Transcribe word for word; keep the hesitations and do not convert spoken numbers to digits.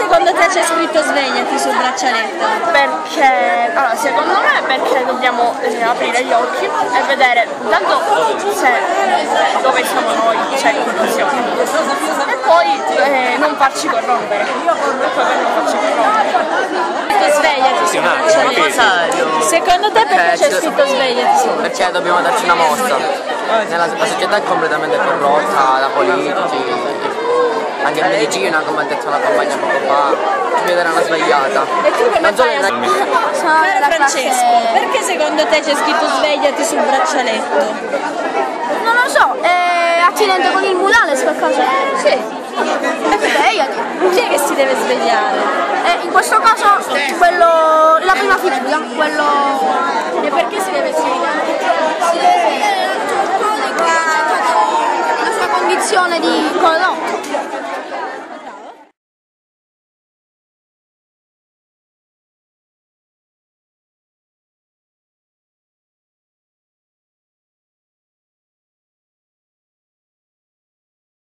secondo te c'è scritto svegliati sul braccialetto? Perché, allora, secondo me perché dobbiamo eh, aprire gli occhi e vedere tanto se dove siamo noi c'è corruzione e poi eh, non farci corrompere. Io poi per non farci corrompere. Svegliati sul braccialetto. Secondo te perché c'è scritto svegliati sul braccialetto? Perché dobbiamo darci una mossa. Nella, la società è completamente corrotta, la politici, anche in medicina, come ha detto la compagna poco fa, ci chiederà una svegliata. E tu come non fai a... Sono Caro Francesco, perché secondo te c'è scritto svegliati sul braccialetto? Non lo so, è attinente con il Mulales per caso? Sì. E svegliati. Chi è che si deve svegliare? E in questo caso quello, la prima figura, quello... E perché si deve svegliare? Si deve svegliare l'altro po' di qua, la sua condizione di corrotto.